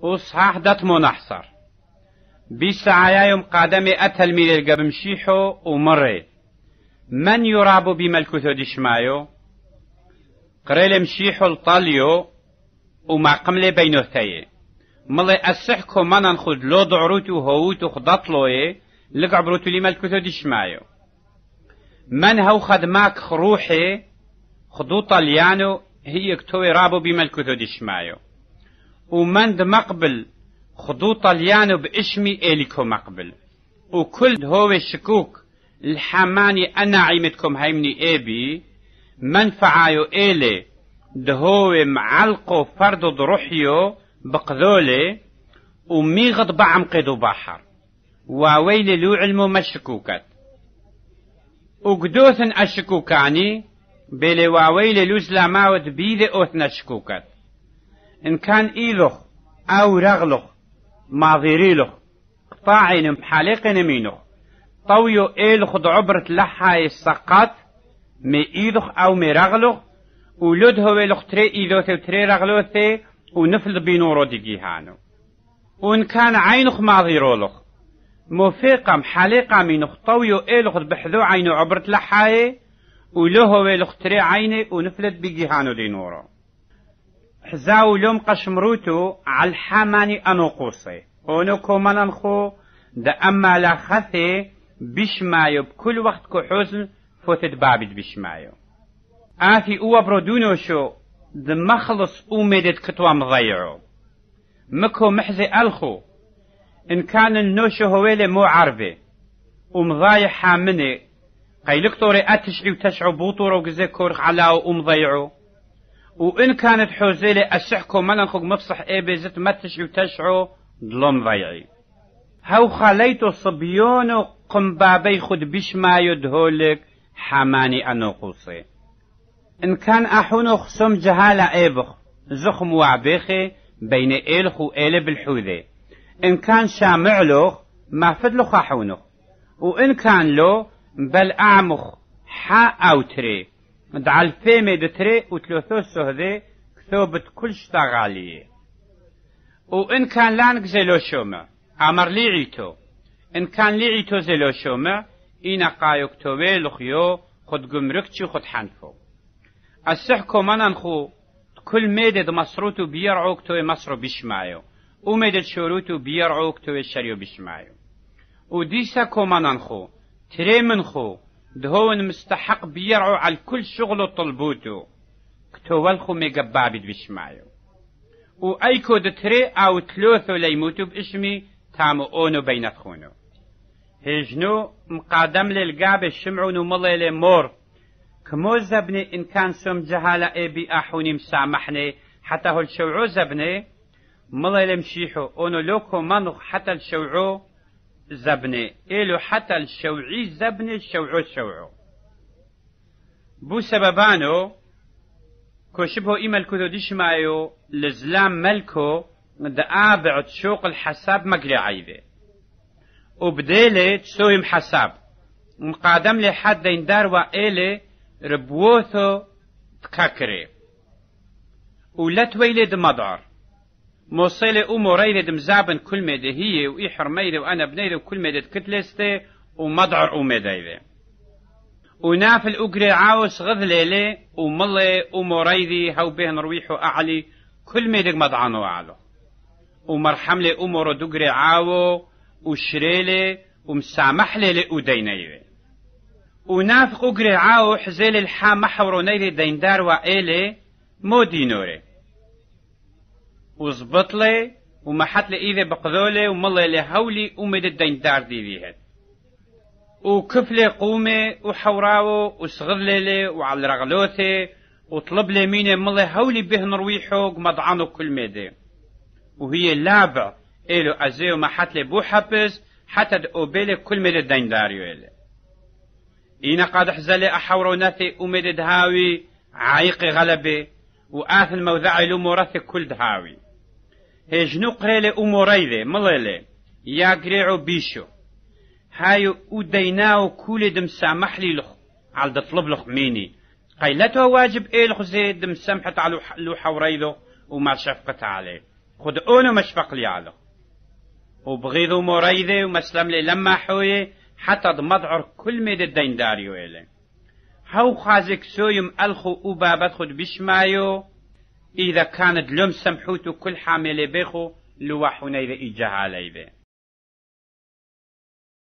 وصحاح دات منحصر بسعايا يوم قادمي أتلميذ القبمشيحو ومري من يراب بملكوثو دشمايو قريل مشيحو الطاليو وما قملي بينوثي ملي أسحكو منان خد لو ضعروتو هوتو خدطلوي لقعبروتو لي ملكوثو دشمايو من هو خدماك خروحي خدو طاليانو هي كتوي رابو بملكوثو دشمايو ومن مقبل خدو طاليانو باسمي إليكو مقبل وكل هو الشكوك الحماني أنا عيمتكم هيمني إيبي منفعايو إلي دهو معلقو فردو دروحيو بقذولي وميغض بعمقدو بحر وويل لو علمو مشكوكت وقدوثن الشكوكاني بيلي وويل لو زلاماوت بيذي أوثنا شكوكت إن كان إيلوخ أو رغلوخ ماضيريلوخ قطاعين محالقين مينوخ طويو إيلوخ دعبرت لحاي السقط مي إيلوخ أو مي رغلوخ ولد هو إيلوخ تري إيلوثي وتري رغلوثي ونفل بينورو ديجيهانو وإن كان عينوخ ماضيرولوخ موفيقا محالقا مينوخ طويو إيلوخ بحذو عينو عبرت لحاي ولو هو إيلوخ تري عيني ونفلت بيجيهانو دينورو حزاو لوم قشمروتو على الحماني أنوقوصي ونكو مننخو دا أما لا خثي بشمايو بكل وقت كو حزن فوتت بابد بشمايو آثي أوا برودونو شو دا مخلص أومدت كتوا مضيعو مكو محزي ألخو إن كان النوشو هويلي مو عربي ومضايع حامني قيلكتوري أتشعي وتشعو بوطورو قزي كورخ علاو ومضيعو وإن كانت حوزيلي أسحكو مننخو مفصح إيبي زت متشعي وتشعو ظلم ضيعي هاو خليتو صبيونو قنبابي خد بشما يدهولك حماني أنوقوصي إن كان أحونو خسوم جهالة إيبخ زخم وعبيخي بين إيلخ وإيل بالحوذي إن كان شامعلوخ ما فدلوخ أحونو وإن كان لو بل أعمخ حا أو تري دع الفيمي دتري وتلوثو سهذي كثوبت كل شتغاليه وإن كان لانك زلو شومع عمر ليعيتو إن كان ليعيتو زلو شومع إنا قايوك توي لخيو خد قمركتشي خد حنفو السحكو مننخو كل ميدد مصروتو بيرعوك توي مصرو بشمايو وميدد شروتو بيرعوك توي شريو بشمايو وديساكو مننخو تري منخو دهون مستحق بيرعو على كل شغل طلبوتو كتوالخو ميقبابد بشمايو وأيكو دتري أو تلوثو ليموتو باسمي تامو أونو بينتخونو هجنو مقادم للقاب الشمعون ومالي لمور كمو زبني إن كان سوم جهالة إبي أحوني مسامحني حتى هو الشوعو زبني مالي لمشيحو أونو لوكو منخ حتى الشوعو زبني إلو حتى الشوعي زبني الشوعو بو سببانو كوشبه إيما الكذو ديش مايو لزلام ملكو دا آبع تشوق الحساب مقلي عيدي وبديلي تسويم حساب مقادم لي حد يندار وإلي ربوثو تكاكري ولا تويلد مضعر موصيلي أموريلد مزابن كل ميدي هي وإي حرميلي وأنا بنيلي وكل ميدي تكتلستي ومضعر أميديلي ونافل أقري عاوس غذليلي وملي أموريدي هاو به نرويحو أعلي كل ميدق مضعانو أعلو ومرحملي أمورو دقري عاو وشريلي ومسامحلي لأودينيلي ونافق أقري عاو حزيلي الحا محورونيلي ديندار وإيلي مو دينوري وزبطلي ومحتلي إذا بقذولي وملي لهولي أمد الديندار ديهت وكفلي قومي وحوراو وصغذلي وعلى رغلوثي وطلب لي مين ملي هولي به نرويحو مضعانو كل ميدي وهي لابع إلو أزيو ما حتلي بو حبس حتى دقوبيلي كل ميدي دينداريو إلي إينا قاد حزالي أحورو ناثي أميدي دهاوي عايقي غلبي وآثن موذعي لأمورثي كل دهاوي هجنو قريلي أموريذي مليلي يا قريعو بيشو هايو وديناو كل دم سامح لي لخ على دطلب لخ ميني قيلته واجب إيه لخ زيد دم سامحت على لو حوريذو وما شفقت عليه خد أونو مشفق لي على وبغيضو مريضة ومسلم لي لما حوي حتى ضمضعر كل ميد الدين داريو إلي هاو خازك سويم ألخو وبابت خد بشمايو إذا كانت لهم سمحوتو كل حامل بيخو لوحونا إذا إجاها علي بي